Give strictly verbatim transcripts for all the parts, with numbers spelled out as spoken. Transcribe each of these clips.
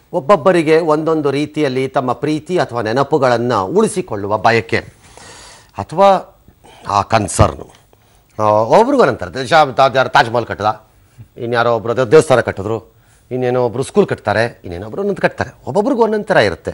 ಒಬ್ಬೊಬ್ಬರಿಗೆ ಒಂದೊಂದು ರೀತಿಯಲ್ಲಿ ತಮ್ಮ ಪ್ರೀತಿ ಅಥವಾ ನೆನಪುಗಳನ್ನು ಉಳಿಸಿಕೊಳ್ಳುವ ಬಯಕೆ ಅಥವಾ ಆ ಕನ್ಸರ್ನು. ಒಬ್ರಿಗೂ ಒಂದಂತಾರೆ, ಯಾರು ತಾಜ್ ಮಹಲ್ ಕಟ್ಟದ, ಇನ್ಯಾರೋ ಒಬ್ಬರು ದೇವಸ್ಥಾನ ಕಟ್ಟಿದ್ರು, ಇನ್ನೇನೋ ಒಬ್ಬರು ಸ್ಕೂಲ್ ಕಟ್ತಾರೆ, ಇನ್ನೇನೊಬ್ಬರು ಒಂದೊಂದು ಕಟ್ತಾರೆ. ಒಬ್ಬೊಬ್ರಿಗೂ ಒಂದೊಂದು ಥರ ಇರುತ್ತೆ.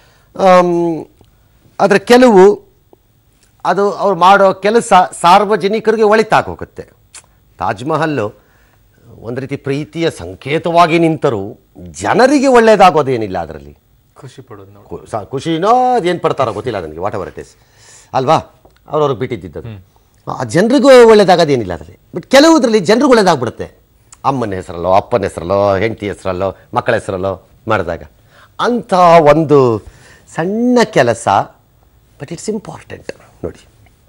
ಆದರೆ ಕೆಲವು ಅದು ಅವ್ರು ಮಾಡೋ ಕೆಲಸ ಸಾರ್ವಜನಿಕರಿಗೆ ಒಳಿತಾಗೋಗುತ್ತೆ. ತಾಜ್ ಮಹಲ್ಲು ಒಂದು ರೀತಿ ಪ್ರೀತಿಯ ಸಂಕೇತವಾಗಿ ನಿಂತರೂ ಜನರಿಗೆ ಒಳ್ಳೆಯದಾಗೋದೇನಿಲ್ಲ. ಅದರಲ್ಲಿ ಖುಷಿ ಪಡೋದು, ಖುಷಿನೋ ಅದೇನು ಪಡ್ತಾರೋ ಗೊತ್ತಿಲ್ಲ ನನಗೆ, ವಾಟ್ ಎವರ್ ಇಟ್ ಇಸ್ ಅಲ್ವಾ, ಅವ್ರವ್ರಿಗೆ ಬಿಟ್ಟಿದ್ದದ್ದು. ಆ ಜನರಿಗೂ ಒಳ್ಳೇದಾಗೋದೇನಿಲ್ಲ ಅದರಲ್ಲಿ. ಬಟ್ ಕೆಲವುದ್ರಲ್ಲಿ ಜನರಿಗೂ ಒಳ್ಳೇದಾಗ್ಬಿಡುತ್ತೆ. ಅಮ್ಮನ ಹೆಸರಲ್ಲೋ, ಅಪ್ಪನ ಹೆಸರಲ್ಲೋ, ಹೆಂಡತಿ ಹೆಸರಲ್ಲೋ, ಮಕ್ಕಳ ಹೆಸರಲ್ಲೋ ಮಾಡಿದಾಗ ಅಂಥ ಒಂದು ಸಣ್ಣ ಕೆಲಸ, ಬಟ್ ಇಟ್ಸ್ ಇಂಪಾರ್ಟೆಂಟ್ ನೋಡಿ.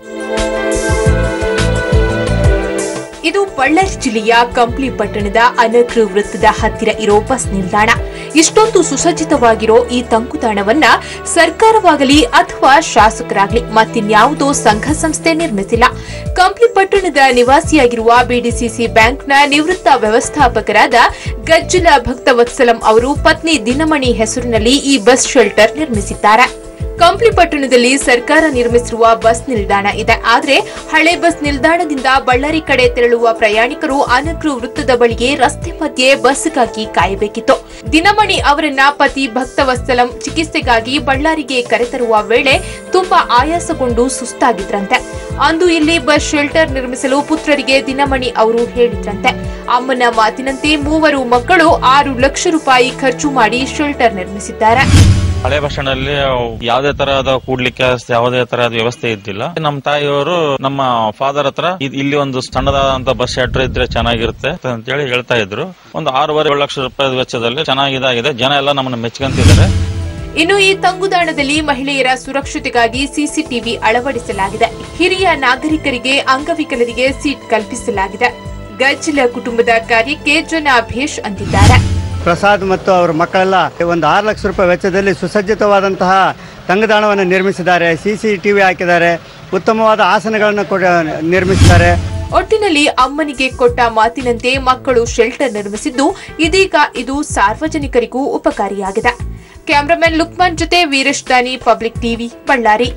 ಇದು ಬಳ್ಳಾರಿ ಜಿಲ್ಲೆಯ ಕಂಪ್ಲಿ ಪಟ್ಟಣದ ಅನಕೃ ವೃತ್ತದ ಹತ್ತಿರ ಇರೋ ಬಸ್ ನಿಲ್ದಾಣ. ಇಷ್ಟೊಂದು ಸುಸಜ್ಜಿತವಾಗಿರೋ ಈ ತಂಗುದಾಣವನ್ನ ಸರ್ಕಾರವಾಗಲಿ ಅಥವಾ ಶಾಸಕರಾಗಲಿ ಮತ್ತಿನ್ಯಾವುದೋ ಸಂಘ ಸಂಸ್ಥೆ ನಿರ್ಮಿಸಿಲ್ಲ. ಕಂಪ್ಲಿ ಪಟ್ಟಣದ ನಿವಾಸಿಯಾಗಿರುವ ಬಿಡಿಸಿಸಿ ಬ್ಯಾಂಕ್ನ ನಿವೃತ್ತ ವ್ಯವಸ್ಥಾಪಕರಾದ ಗಜ್ಜಲ ಭಕ್ತವತ್ಸಲಂ ಅವರು ಪತ್ನಿ ದಿನಮಣಿ ಹೆಸರಿನಲ್ಲಿ ಈ ಬಸ್ ಶೆಲ್ಟರ್ ನಿರ್ಮಿಸಿದ್ದಾರೆ. ಕಂಪ್ಲಿ ಪಟ್ಟಣದಲ್ಲಿ ಸರ್ಕಾರ ನಿರ್ಮಿಸಿರುವ ಬಸ್ ನಿಲ್ದಾಣ ಇದೆ. ಆದರೆ ಹಳೆ ಬಸ್ ನಿಲ್ದಾಣದಿಂದ ಬಳ್ಳಾರಿ ಕಡೆ ತೆರಳುವ ಪ್ರಯಾಣಿಕರು ಅನಕೃ ವೃತ್ತದ ಬಳಿಗೆ ರಸ್ತೆ ಮಧ್ಯೆ ಬಸ್ಗಾಗಿ ಕಾಯಬೇಕಿತ್ತು. ದಿನಮಣಿ ಅವರನ್ನ ಪತಿ ಭಕ್ತವತ್ಸಲಂ ಚಿಕಿತ್ಸೆಗಾಗಿ ಬಳ್ಳಾರಿಗೆ ಕರೆತರುವ ವೇಳೆ ತುಂಬಾ ಆಯಾಸಗೊಂಡು ಸುಸ್ತಾಗಿದ್ರಂತೆ. ಅಂದು ಇಲ್ಲಿ ಬಸ್ ಶೆಲ್ಟರ್ ನಿರ್ಮಿಸಲು ಪುತ್ರರಿಗೆ ದಿನಮಣಿ ಅವರು ಹೇಳಿದ್ರಂತೆ. ಅಮ್ಮನ ಮಾತಿನಂತೆ ಮೂವರು ಮಕ್ಕಳು ಆರು ಲಕ್ಷ ರೂಪಾಯಿ ಖರ್ಚು ಮಾಡಿ ಶೆಲ್ಟರ್ ನಿರ್ಮಿಸಿದ್ದಾರೆ. ಹಳೆ ಬಸ್ ಸ್ಟ್ಯಾಂಡ್ ಅಲ್ಲಿ ಯಾವುದೇ ತರಹದ ಕೂಡ್ಲಿಕ್ಕೆ ಯಾವುದೇ ತರಹದ ವ್ಯವಸ್ಥೆ ಇದ್ದಿಲ್ಲ. ನಮ್ಮ ತಾಯಿಯವರು ನಮ್ಮ ಫಾದರ್ ಹತ್ರ ಇಲ್ಲಿ ಒಂದು ಸಣ್ಣದಾದಂತ ಬಸ್ ಶೆಲ್ಟರ್ ಇದ್ರೆ ಚೆನ್ನಾಗಿರುತ್ತೆ ಅಂತ ಹೇಳಿ ಹೇಳ್ತಾ ಇದ್ರು. ಒಂದು ಆರೂವರೆ ಏಳು ಲಕ್ಷ ರೂಪಾಯಿ ವೆಚ್ಚದಲ್ಲಿ ಚೆನ್ನಾಗಿದಾಗಿದೆ. ಜನ ಎಲ್ಲ ನಮ್ಮನ್ನ ಮೆಚ್ಕೊಂತಿದ್ದಾರೆ. ಇನ್ನು ಈ ತಂಗುದಾಣದಲ್ಲಿ ಮಹಿಳೆಯರ ಸುರಕ್ಷತೆಗಾಗಿ ಸಿಸಿಟಿವಿ ಅಳವಡಿಸಲಾಗಿದೆ. ಹಿರಿಯ ನಾಗರಿಕರಿಗೆ, ಅಂಗವಿಕಲರಿಗೆ ಸೀಟ್ ಕಲ್ಪಿಸಲಾಗಿದೆ. ಗಜ್ಜಲ ಕುಟುಂಬದ ಕಾರ್ಯಕ್ಕೆ ಜನ ಭೇಷ್ ಅಂತಿದ್ದಾರೆ. ಪ್ರಸಾದ್ ಮತ್ತು ಅವರ ಮಕ್ಕಳೆಲ್ಲ ಒಂದು ಆರು ಲಕ್ಷ ರೂಪಾಯಿ ವೆಚ್ಚದಲ್ಲಿ ಸುಸಜ್ಜಿತವಾದಂತಹ ತಂಗುದಾಣವನ್ನು ನಿರ್ಮಿಸಿದ್ದಾರೆ. ಸಿಸಿ ಟಿವಿ ಹಾಕಿದ್ದಾರೆ. ಉತ್ತಮವಾದ ಆಸನಗಳನ್ನು ಕೂಡ ನಿರ್ಮಿಸಿದ್ದಾರೆ. ಒಟ್ಟಿನಲ್ಲಿ ಅಮ್ಮನಿಗೆ ಕೊಟ್ಟ ಮಾತಿನಂತೆ ಮಕ್ಕಳು ಶೆಲ್ಟರ್ ನಿರ್ಮಿಸಿದ್ದು ಇದೀಗ ಇದು ಸಾರ್ವಜನಿಕರಿಗೂ ಉಪಕಾರಿಯಾಗಿದೆ. ಕ್ಯಾಮರಾಮನ್ ಲುಕ್ಮಾನ್ ಜೊತೆ Veeresh Dani, public TV, Ballari.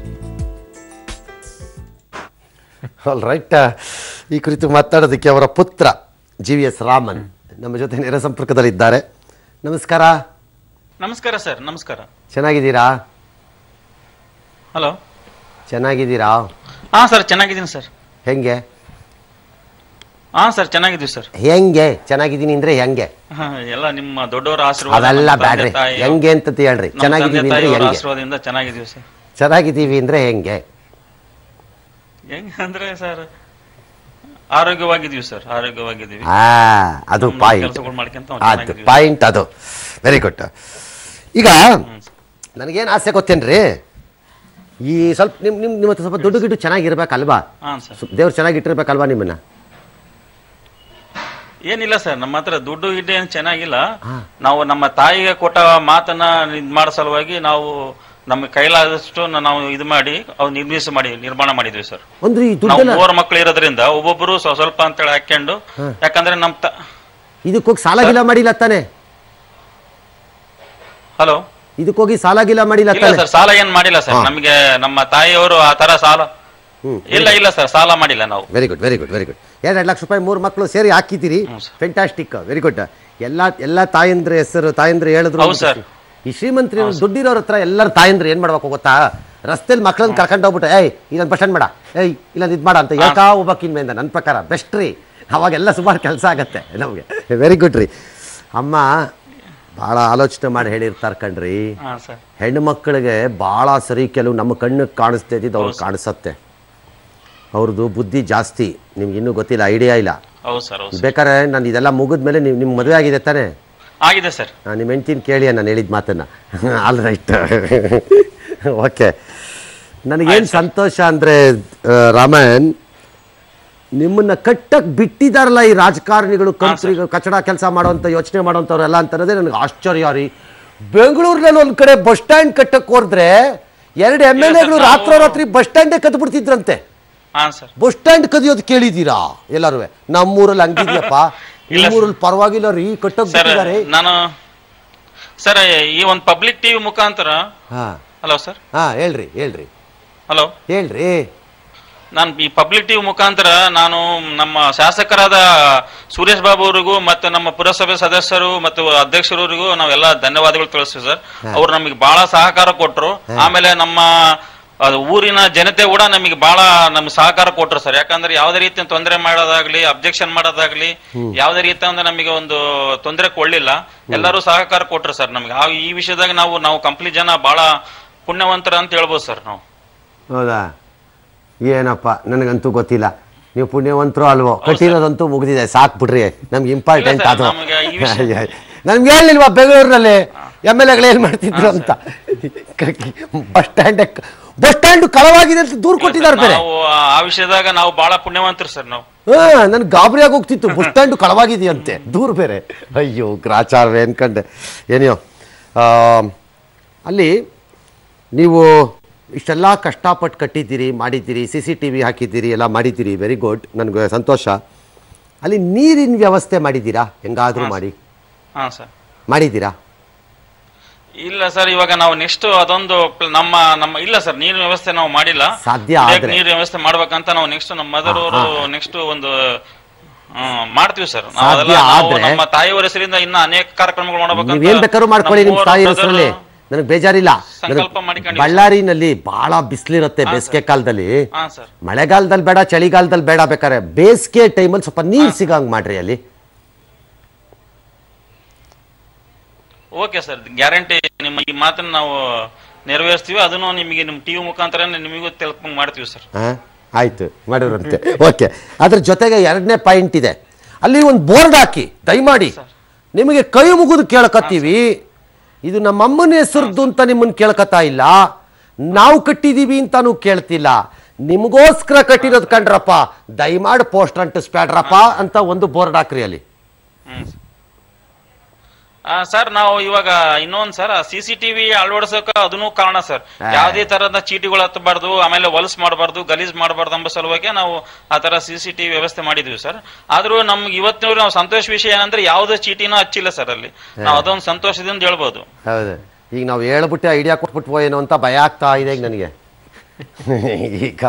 All right. ಈ ಕುರಿತು ಮಾತಾಡೋದಕ್ಕೆ ಅವರ ಪುತ್ರ ಜಿ ವಿ ಎಸ್ ರಾಮನ್ ನಮ್ಮ ಜೊತೆ ನೇರ ಸಂಪರ್ಕದಲ್ಲಿದ್ದಾರೆ. ನಮಸ್ಕಾರ. ನಮಸ್ಕಾರ ಸರ್. ನಮಸ್ಕಾರ. ಚೆನ್ನಾಗಿದ್ದೀರಾ? ಹಲೋ, ಚೆನ್ನಾಗಿದ್ದೀರಾ? ಹಾ ಸರ್, ಚೆನ್ನಾಗಿದ್ದೀನಿ ಸರ್. ಹೆಂಗೆ? ಹಾ ಸರ್, ಚೆನ್ನಾಗಿದ್ದೀವಿ ಸರ್. ಹೆಂಗೆ ಚೆನ್ನಾಗಿದ್ದೀನಿ ಅಂದ್ರೆ ಹೆಂಗೆ? ಎಲ್ಲ ನಿಮ್ಮ ದೊಡ್ಡವರ ಆಶೀರ್ವಾದ. ಅದೆಲ್ಲ ಬ್ಯಾಡ್ರಿ, ಹೆಂಗೆ ಅಂತ ಹೇಳ್ರಿ. ಚೆನ್ನಾಗಿದ್ದೀವಿ ಅಂದ್ರೆ ಹೆಂಗೆ? ಆಶೀರ್ವಾದದಿಂದ ಚೆನ್ನಾಗಿದ್ದೀವಿ ಸರ್. ಚೆನ್ನಾಗಿದ್ದೀವಿ ಅಂದ್ರೆ ಹೆಂಗೆ? ಹೆಂಗೆ ಅಂದ್ರೆ ಸರ್, ಆರೋಗ್ಯವಾಗಿದ್ದೀವಿ ಸರ್. ಆರೋಗ್ಯವಾಗಿದ್ದೀವಿ. ಹಾ, ಅದು ಪಾಯಿಂಟ್. ಅದು ಪಾಯಿಂಟ್. ಅದು ವೆರಿ ಗುಡ್. ಈಗ ನನಗೇನು ಆಸೆ ಗೊತ್ತೇನ್ರಿ, ಈ ಸ್ವಲ್ಪ ನಿಮ್ ನಿಮ್ ನಿಮ್ಮ ಸ್ವಲ್ಪ ದುಡ್ಡು ಗಿಡ್ಡು ಚೆನ್ನಾಗಿರ್ಬೇಕಲ್ವಾ? ದೇವ್ರು ಚೆನ್ನಾಗಿಟ್ಟಿರ್ಬೇಕಲ್ವಾ ನಿಮ್ಮನ್ನ? ಏನಿಲ್ಲ ಸರ್, ನಮ್ಮ ಹತ್ರ ದುಡ್ಡು ಗಿಡ್ಡು ಏನು ಚೆನ್ನಾಗಿಲ್ಲ. ನಾವು ನಮ್ಮ ತಾಯಿಗೆ ಕೊಟ್ಟ ಮಾತನ್ನ ಇದ್ ಮಾಡೋ ಸಲುವಾಗಿ ನಾವು ನಮ್ಮ ಕೈಲಾದಷ್ಟು ನಾವು ಇದು ಮಾಡಿ ಅವ್ರು ನಿರ್ಮಿಸ ಮಾಡಿ ನಿರ್ಮಾಣ ಮಾಡಿದ್ವಿ ಸರ್. ನಾವು ಮೂವರು ಮಕ್ಕಳು ಇರೋದ್ರಿಂದ ಒಬ್ಬೊಬ್ರು ಸ್ವಲ್ಪ ಅಂತೇಳಿ ಹಾಕೊಂಡು, ಯಾಕಂದ್ರೆ ನಮ್ ಇದಕ್ಕೋಗಿ ಸಾಲ ಗಿಲ ಮಾಡಿಲ್ಲ ತಾನೆ? ಹಲೋ, ಇದಕ್ಕೋಗಿ ಸಾಲ ಗಿಲ ಮಾಡಿಲ್ಲ ಸರ್? ಸಾಲ ಏನ್ ಮಾಡಿಲ್ಲ ಸರ್. ನಮ್ಗೆ ನಮ್ಮ ತಾಯಿಯವರು ಆ ತರ ಸಾಲ ಇಲ್ಲ ಇಲ್ಲ ಸರ್, ಸಾಲ ಮಾಡಿಲ್ಲ ನಾವು. Very good, very good, very good. ಎರಡೆರಡು ಲಕ್ಷ ರೂಪಾಯಿ ಮೂರು ಮಕ್ಕಳು ಸೇರಿ ಹಾಕಿದ್ದೀರಿ. Fantastic, very good. ಎಲ್ಲಾ ಎಲ್ಲಾ ತಾಯಂದ್ರ ಹೆಸರು ತಾಯಂದ್ರ ಹೇಳಿದ್ರು ಸರ್. ಈ ಶ್ರೀಮಂತ್ರಿ ದುಡ್ಡಿರೋರ ಹತ್ರ ಎಲ್ಲರ ತಾಯಂದ್ರು ಏನ್ ಮಾಡ್ಬೇಕು ಗೊತ್ತಾ? ರಸ್ತೆಲಿ ಮಕ್ಕಳನ್ನ ಕರ್ಕೊಂಡು ಹೋಗ್ಬಿಟ್ಟು ಏಯ್ ಇಲ್ಲೊಂದು ಬಸ್ಟ್ಯಾಂಡ್ ಮಾಡ, ಏಯ್ ಇಲ್ಲೊಂದು ಇದು ಮಾಡ ಅಂತ ಯಾಕಾ ಒಬ್ಬಕ್ಕಿನ್ಮೇಲೆ ನನ್ನ ಪ್ರಕಾರ ಬೆಸ್ಟ್ ರೀ. ಅವಾಗೆಲ್ಲ ಸುಮಾರು ಕೆಲಸ ಆಗತ್ತೆ ನಮಗೆ. ವೆರಿ ಗುಡ್ ರೀ. ಅಮ್ಮ ಭಾಳ ಆಲೋಚನೆ ಮಾಡಿ ಹೇಳಿರ್ತಾರೆ ಕಣ್ರಿ. ಹೆಣ್ಣು ಮಕ್ಕಳಿಗೆ ಭಾಳ ಸರಿ, ಕೆಲವು ನಮ್ಮ ಕಣ್ಣಿಗೆ ಕಾಣಿಸ್ತಾ ಇದ್ದಿದ್ದು ಅವ್ರಿಗೆ ಕಾಣಿಸತ್ತೆ. ಅವ್ರದ್ದು ಬುದ್ಧಿ ಜಾಸ್ತಿ, ನಿಮ್ಗೆ ಇನ್ನೂ ಗೊತ್ತಿಲ್ಲ, ಐಡಿಯಾ ಇಲ್ಲ. ಬೇಕಾದ್ರೆ ನಾನು ಇದೆಲ್ಲ ಮುಗಿದ್ಮೇಲೆ ನೀವು ನಿಮ್ಮ ಮದುವೆ ಆಗಿದೆ ತಾನೇ? ಆಗಿದೆ ಸರ್. ನಿಮ್ಮ ಹೆಂಡ್ತಿನ ಕೇಳಿ ನಾನು ಹೇಳಿದ ಮಾತನ್ನ. All right, okay. ನನಗೇನು ಸಂತೋಷ ಅಂದರೆ ರಾಮನ್, ನಿಮ್ಮನ್ನ ಕಟ್ಟಕ್ಕೆ ಬಿಟ್ಟಿದಾರಲ್ಲ ಈ ರಾಜಕಾರಣಿಗಳು, ಕಂತ್ರಿಗಳು, ಕಚಡ ಕೆಲಸ ಮಾಡೋಂಥ ಯೋಚನೆ ಮಾಡೋಂಥವ್ರೆಲ್ಲ ಅಂತನ್ನೋದೇ ನನಗೆ ಆಶ್ಚರ್ಯ ರೀ. ಬೆಂಗಳೂರಿನಲ್ಲಿ ಒಂದು ಕಡೆ ಬಸ್ ಸ್ಟ್ಯಾಂಡ್ ಕಟ್ಟಕ್ಕೆ ಹೋದ್ರೆ ಎರಡು ಎಮ್ ಎಲ್ ಎಗಳು ರಾತ್ರೋರಾತ್ರಿ ಬಸ್ ಸ್ಟ್ಯಾಂಡೇ ಕದ್ದು ಬಿಡ್ತಿದ್ರಂತೆ. ಬಸ್ ಸ್ಟ್ಯಾಂಡ್ ಕದಿಯೋದು ಕೇಳಿದ್ದೀರಾ ಎಲ್ಲರೂ? ನಮ್ಮೂರಲ್ಲಿ ಹಂಗಿದ್ಯಪ್ಪ, ನಿಮ್ಮೂರಲ್ಲಿ ಪರವಾಗಿಲ್ಲ ರೀ, ಕಟ್ಟಕ್ಕೆ ಬಿಟ್ಟಿದ್ದಾರೆ. ನಾನು ಸರ್ ಈ ಒಂದು ಪಬ್ಲಿಕ್ ಟಿವಿ ಮುಖಾಂತರ ಹಲೋ ಸರ್ ಹಾ ಹೇಳ್ರಿ ಹೇಳ್ರಿ ಹಲೋ ಹೇಳ್ರಿ ನಾನು ಈ ಪಬ್ಲಿಕ್ ಟಿವಿ ಮುಖಾಂತರ ನಾನು ನಮ್ಮ ಶಾಸಕರಾದ ಸುರೇಶ್ ಬಾಬು ಅವರಿಗೂ ಮತ್ತು ನಮ್ಮ ಪುರಸಭೆ ಸದಸ್ಯರು ಮತ್ತು ಅಧ್ಯಕ್ಷರವರಿಗೂ ನಾವೆಲ್ಲ ಧನ್ಯವಾದಗಳು ತಿಳಿಸ್ತೀವಿ ಸರ್. ಅವ್ರು ನಮಗೆ ಬಹಳ ಸಹಕಾರ ಕೊಟ್ಟರು. ಆಮೇಲೆ ನಮ್ಮ ಊರಿನ ಜನತೆ ಕೂಡ ನಮಗೆ ಬಹಳ ನಮ್ಗೆ ಸಹಕಾರ ಕೊಟ್ಟರು ಸರ್. ಯಾಕಂದ್ರೆ ಯಾವುದೇ ರೀತಿಯ ತೊಂದರೆ ಮಾಡೋದಾಗ್ಲಿ ಅಬ್ಜೆಕ್ಷನ್ ಮಾಡೋದಾಗ್ಲಿ ಯಾವುದೇ ರೀತಿಯಿಂದ ನಮಗೆ ಒಂದು ತೊಂದರೆ ಕೊಡ್ಲಿಲ್ಲ. ಎಲ್ಲರೂ ಸಹಕಾರ ಕೊಟ್ಟರು ಸರ್ ನಮಗೆ. ಈ ವಿಷಯದಾಗ ನಾವು ನಾವು ಕಂಪ್ಲೀಟ್ ಜನ ಬಹಳ ಪುಣ್ಯವಂತರ ಅಂತ ಹೇಳ್ಬೋದು ಸರ್ ನಾವು. ಹೌದಾ? ಏನಪ್ಪ ನನಗಂತೂ ಗೊತ್ತಿಲ್ಲ. ನೀವು ಪುಣ್ಯವಂತರು ಅಲ್ವೋ, ಕಟ್ಟಿರೋದಂತೂ ಮುಗಿದಿದೆ, ಸಾಕು ಬಿಡ್ರಿ. ನಮ್ಗೆ ಇಂಪಾರ್ಟೆಂಟ್ ಅದು. ನಮ್ಗೆ ಹೇಳಿಲ್ವಾ ಬೆಂಗಳೂರಿನಲ್ಲಿ ಎಮ್ ಎಲ್ ಎಗಳು ಏನ್ ಮಾಡ್ತಿದ್ರು ಅಂತ. ಬಸ್ ಸ್ಟ್ಯಾಂಡ್ ಬಸ್ ಸ್ಟ್ಯಾಂಡ್ ಕಳವಾಗಿದೆ ಅಂತ ದೂರು ಕೊಟ್ಟಿದ್ದಾರೆ ಬೇರೆ. ಆ ವಿಷಯದಾಗ ನಾವು ಬಹಳ ಪುಣ್ಯವಂತರು ಸರ್ ನಾವು. ಹಾ ನನ್ ಗಾಬರಿ ಆಗಿ ಹೋಗ್ತಿತ್ತು, ಬಸ್ ಸ್ಟ್ಯಾಂಡ್ ಕಳವಾಗಿದೆಯಂತೆ, ದೂರು ಬೇರೆ. ಅಯ್ಯೋ ಗ್ರಾಚಾರ ಅನ್ಕಂಡೆ. ಏನಿಯೋ ಅಲ್ಲಿ ನೀವು ಇಷ್ಟೆಲ್ಲ ಕಷ್ಟಪಟ್ಟು ಕಟ್ಟಿದ್ದೀರಿ, ಮಾಡಿದ್ದೀರಿ, ಸಿ ಸಿ ಟಿ ವಿ ಹಾಕಿದ್ದೀರಿ, ಎಲ್ಲ ಮಾಡಿದ್ದೀರಿ, ವೆರಿ ಗುಡ್, ನನಗೆ ಸಂತೋಷ. ಅಲ್ಲಿ ನೀರಿನ ವ್ಯವಸ್ಥೆ ಮಾಡಿದ್ದೀರಾ? ಹೆಂಗಾದ್ರೂ ಮಾಡಿ ಮಾಡಿದ್ದೀರಾ? ಇಲ್ಲ ಸರ್, ಇವಾಗ ನಾವು ನೆಕ್ಸ್ಟ್ ಅದೊಂದು ನಮ್ಮ ನಮ್ಮ ಇಲ್ಲ ಸರ್, ನೀರಿನ ವ್ಯವಸ್ಥೆ ನಾವು ಮಾಡಿಲ್ಲ. ಸಾಧ್ಯ ನೀರಿನ ವ್ಯವಸ್ಥೆ ಮಾಡ್ಬೇಕಂತ ನಾವು ನೆಕ್ಸ್ಟ್ ನಮ್ಮ ಮದರ್ ಅವರು ನೆಕ್ಸ್ಟ್ ಒಂದು ಮಾಡ್ತೀವಿ ಸರ್. ನಮ್ಮ ತಾಯಿಯವರ ಹೆಸರಿಂದ ಇನ್ನ ಅನೇಕ ಕಾರ್ಯಕ್ರಮಗಳು ಮಾಡಬೇಕು. ಏನ್ ಬೇಕಾದ್ರೂ ಮಾಡ್ಕೊಳ್ಳಿ ನಿಮ್ಮ ತಾಯಿ ಹೆಸರಲ್ಲಿ, ನನಗೆ ಬೇಜಾರಿಲ್ಲ. ಬಳ್ಳಾರಿನಲ್ಲಿ ಬಹಳ ಬಿಸಿಲಿರುತ್ತೆ ಬೇಸಿಗೆ ಕಾಲದಲ್ಲಿ. ಮಳೆಗಾಲದಲ್ಲಿ ಬೇಡ, ಚಳಿಗಾಲದಲ್ಲಿ ಬೇಡ, ಬೇಕಾರೆ ಬೇಸಿಗೆ ಟೈಮಲ್ಲಿ ಸ್ವಲ್ಪ ನೀರು ಸಿಗಂಗ್ ಮಾಡ್ರಿ ಅಲ್ಲಿ. Okay sir, guarantee. ನಿಮ್ಮ ಈ ಮಾತನ್ನ ನಾವು ನೆರವೇರಿಸ್ತೀವಿ. ಅದನ್ನು ನಿಮಗೆ ನಿಮ್ಮ ಟಿವಿ ಮುಖಾಂತರ ನಿಮಗೂ ತಿಳ್ಕೊಂಡ್ ಮಾಡ್ತೀವಿ ಸರ್. ಆಯ್ತು, ಮಾಡಿರಂತೆ. ಓಕೆ, ಅದ್ರ ಜೊತೆಗೆ ಎರಡನೇ ಪಾಯಿಂಟ್ ಇದೆ, ಅಲ್ಲಿ ಒಂದು ಬೋರ್ಡ್ ಹಾಕಿ ದಯಮಾಡಿ. ನಿಮಗೆ ಕೈ ಮುಗಿದು ಕೇಳಕತ್ತೀವಿ, ಇದು ನಮ್ಮ ಅಮ್ಮನ ಹೆಸರದ್ದು ಅಂತ ನಿಮ್ಮನ್ನ ಕೇಳ್ಕತ್ತಾ ಇಲ್ಲ, ನಾವು ಕಟ್ಟಿದೀವಿ ಅಂತಾನು ಕೇಳ್ತಿಲ್ಲ, ನಿಮಗೋಸ್ಕರ ಕಟ್ಟಿರೋದು ಕಂಡ್ರಪ್ಪ, ದಯಮಾಡಿ ಪೋಸ್ಟರ್ ಅಂಟಿಸ್ಬೇಡ್ರಪ್ಪ ಅಂತ ಒಂದು ಬೋರ್ಡ್ ಹಾಕ್ರಿ ಅಲ್ಲಿ. ಸರ್ ನಾವು ಇವಾಗ ಇನ್ನೊಂದ್ ಸರ್ ಸಿ ಸಿ ಟಿವಿ ಅಳವಡಿಸೋಕ ಅದನ್ನು ಕಾರಣ ಸರ್. ಯಾವ್ದೇ ತರದ ಚೀಟಿಗಳು ಹತ್ತಬಾರ್ದು, ಆಮೇಲೆ ಹೊಲಸ್ ಮಾಡಬಾರ್ದು, ಗಲೀಜ್ ಮಾಡಬಾರ್ದು ಎಂಬ ಸಲುವಾಗಿ ನಾವು ಆ ತರ ಸಿ ಸಿ ಟಿವಿ ವ್ಯವಸ್ಥೆ ಮಾಡಿದ್ವಿ ಸರ್. ಆದ್ರೂ ನಮ್ಗೆ ಇವತ್ತಿನವ್ರು ನಾವು ಸಂತೋಷ ವಿಷಯ ಏನಂದ್ರೆ ಯಾವುದೇ ಚೀಟಿನೂ ಹಚ್ಚಿಲ್ಲ ಸರ್ ಅಲ್ಲಿ. ನಾವು ಅದೊಂದು ಸಂತೋಷದಿಂದ ಹೇಳ್ಬೋದು. ಹೌದು, ಈಗ ನಾವು ಹೇಳ್ಬಿಟ್ಟು ಐಡಿಯಾ ಕೊಟ್ಬಿಟ್ವೋ ಏನೋ ಅಂತ ಭಯ ಆಗ್ತಾ ಇದೆ ಈಗ ನನಗೆ. ಈಗ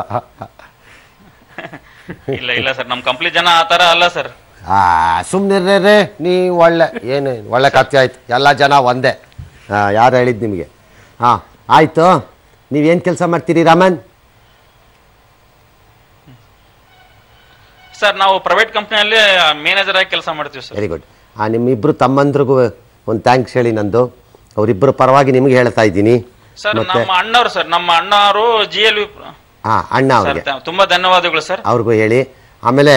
ಇಲ್ಲ ಇಲ್ಲ ಸರ್, ನಮ್ ಕಂಪ್ಲೀಟ್ ಜನ ಆ ತರ ಅಲ್ಲ ಸರ್. ಆ ಸುಮ್ಮನಿರ್ರೇ ನೀ, ಒಳ್ಳೆ ಏನು ಒಳ್ಳೆ ಕಥೆ ಆಯ್ತು. ಎಲ್ಲ ಜನ ಒಂದೇ. ಹಾಂ, ಯಾರು ಹೇಳಿದ್ದು ನಿಮಗೆ? ಹಾಂ ಆಯಿತು. ನೀವೇನು ಕೆಲಸ ಮಾಡ್ತೀರಿ ರಾಮನ್? ಸರ್ ನಾವು ಪ್ರೈವೇಟ್ ಕಂಪ್ನಿಯಲ್ಲಿ ಮ್ಯಾನೇಜರ್ ಆಗಿ ಕೆಲಸ ಮಾಡ್ತೀವಿ ಸರ್. Very good. ಹಾಂ, ನಿಮ್ಮಿಬ್ಬರು ತಮ್ಮಂದ್ರಿಗೂ ಒಂದು ಥ್ಯಾಂಕ್ಸ್ ಹೇಳಿ ನಂದು. ಅವರಿಬ್ಬರು ಪರವಾಗಿ ನಿಮಗೆ ಹೇಳ್ತಾ ಇದ್ದೀನಿ ಸರ್. ನಮ್ಮ ಅಣ್ಣವ್ರು ಸರ್, ನಮ್ಮ ಅಣ್ಣವರು ಜಿ ಎಲ್ ವಿ. ಹಾಂ, ಅಣ್ಣ ಅವ್ರಿಗೆ ತುಂಬ ಧನ್ಯವಾದಗಳು ಸರ್. ಅವ್ರಿಗೂ ಹೇಳಿ. ಆಮೇಲೆ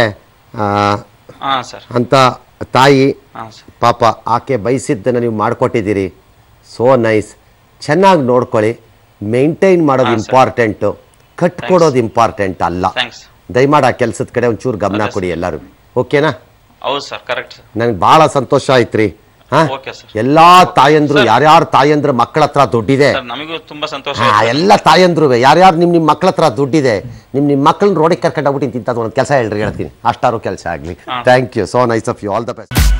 ಅಂತ ತಾಯಿ ಪಾಪ, ಆಕೆ ಬಯಸಿದ್ದನ್ನು ನೀವು ಮಾಡಿಕೊಟ್ಟಿದ್ದೀರಿ. So nice. ಚೆನ್ನಾಗಿ ನೋಡ್ಕೊಳ್ಳಿ. ಮೇಂಟೈನ್ ಮಾಡೋದು ಇಂಪಾರ್ಟೆಂಟು, ಕಟ್ಕೊಡೋದು ಇಂಪಾರ್ಟೆಂಟ್ ಅಲ್ಲ. ದಯಮಾಡಿ ಆ ಕೆಲಸದ ಕಡೆ ಒಂಚೂರು ಗಮನ ಕೊಡಿ ಎಲ್ಲರೂ. ಓಕೆನಾ? ಹೌದು ಸರ್, ಕರೆಕ್ಟ್. ನನಗೆ ಭಾಳ ಸಂತೋಷ ಆಯ್ತ್ರಿ. ಎಲ್ಲಾ ತಾಯಂದ್ರು, ಯಾರ್ಯಾರು ತಾಯಂದ್ರ ಮಕ್ಕಳ ಹತ್ರ ದುಡ್ಡಿದೆ, ನಮಗೂ ತುಂಬಾ ಸಂತೋಷ. ಎಲ್ಲ ತಾಯಂದ್ರು ಯಾರ್ಯಾರು ನಿಮ್ ನಿಮ್ ಮಕ್ಕಳ ಹತ್ರ ದುಡ್ಡಿದೆ, ನಿಮ್ ನಿಮ್ ಮಕ್ಕಳನ್ನ ರೋಡಿಗೆ ಕರ್ಕೊಂಡು ಹೋಗ್ಬಿಟ್ಟು ಇಂಥದ್ದು ಒಂದು ಕೆಲಸ ಹೇಳ್ರಿ, ಹೇಳ್ತೀನಿ, ಅಷ್ಟಾರು ಕೆಲಸ ಆಗ್ಲಿ. Thank you, so nice of you, all the best.